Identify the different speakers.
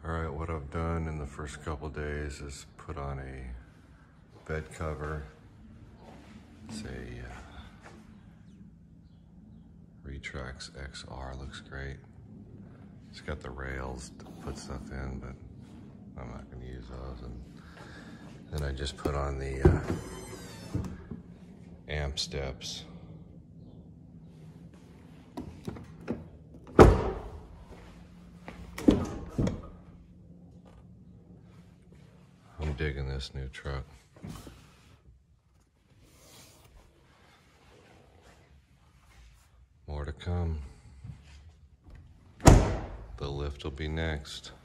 Speaker 1: All right, what I've done in the first couple days is put on a bed cover. It's a Retrax XR, looks great. It's got the rails to put stuff in, but I'm not gonna use those. And then I just put on the amp steps. I'm digging this new truck. More to come. The lift will be next.